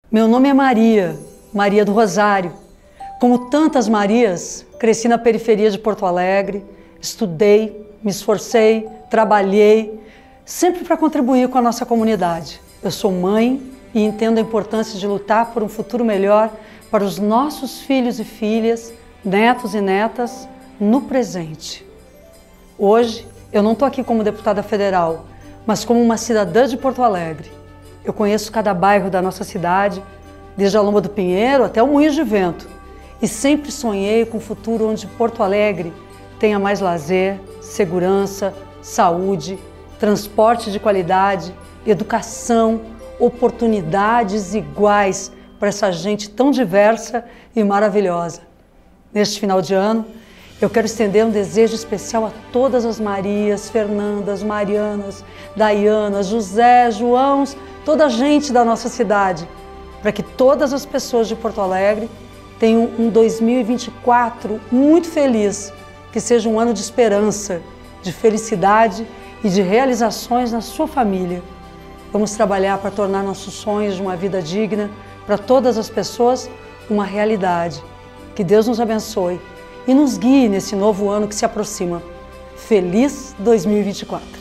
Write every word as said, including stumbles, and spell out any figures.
Meu nome é Maria, Maria do Rosário. Como tantas Marias, cresci na periferia de Porto Alegre, estudei, me esforcei, trabalhei, sempre para contribuir com a nossa comunidade. Eu sou mãe e entendo a importância de lutar por um futuro melhor para os nossos filhos e filhas, netos e netas, no presente. Hoje, eu não estou aqui como deputada federal, mas como uma cidadã de Porto Alegre. Eu conheço cada bairro da nossa cidade, desde a Lomba do Pinheiro até o Moinho de Vento, e sempre sonhei com um futuro onde Porto Alegre tenha mais lazer, segurança, saúde, transporte de qualidade, educação, oportunidades iguais para essa gente tão diversa e maravilhosa. Neste final de ano, eu quero estender um desejo especial a todas as Marias, Fernandas, Marianas, Daianas, José, Joãos, toda a gente da nossa cidade, para que todas as pessoas de Porto Alegre tenham um dois mil e vinte e quatro muito feliz, que seja um ano de esperança, de felicidade e de realizações na sua família. Vamos trabalhar para tornar nossos sonhos de uma vida digna para todas as pessoas uma realidade. Que Deus nos abençoe e nos guie nesse novo ano que se aproxima. Feliz dois mil e vinte e quatro!